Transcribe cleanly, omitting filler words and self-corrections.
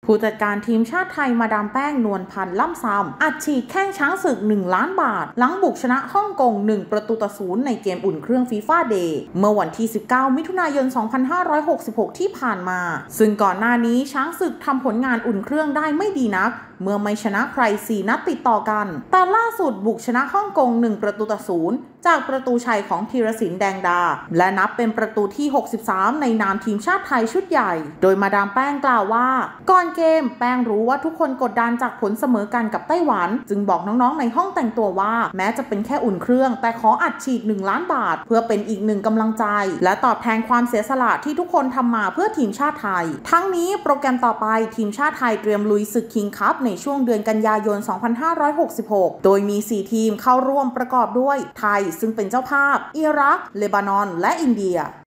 ผู้จัดการทีมชาติไทยมาดามแป้งนวลพันธ์ล่ำซำอัดฉีดแข้งช้างศึก1 ล้านบาทหลังบุกชนะฮ่องกง1-0ในเกมอุ่นเครื่องฟีฟ่าเดย์เมื่อวันที่19มิถุนายน2566ที่ผ่านมาซึ่งก่อนหน้านี้ช้างศึกทำผลงานอุ่นเครื่องได้ไม่ดีนักเมื่อไม่ชนะใคร4 นัดติดต่อกันแต่ล่าสุดบุกชนะฮ่องกง1-0จากประตูชัยของธีรศิลป์แดงดาและนับเป็นประตูที่63ในนามทีมชาติไทยชุดใหญ่โดยมาดามแป้งกล่าวว่าก่อนเกมแป้งรู้ว่าทุกคนกดดันจากผลเสมอกันกับไต้หวันจึงบอกน้องๆในห้องแต่งตัวว่าแม้จะเป็นแค่อุ่นเครื่องแต่ขออัดฉีด1 ล้านบาทเพื่อเป็นอีก1 กำลังใจและตอบแทนความเสียสละที่ทุกคนทำมาเพื่อทีมชาติไทยทั้งนี้โปรแกรมต่อไปทีมชาติไทยเตรียมลุยศึกคิงคัพในช่วงเดือนกันยายน2566โดยมี4 ทีมเข้าร่วมประกอบด้วยไทยซึ่งเป็นเจ้าภาพอิรักเลบานอนและอินเดีย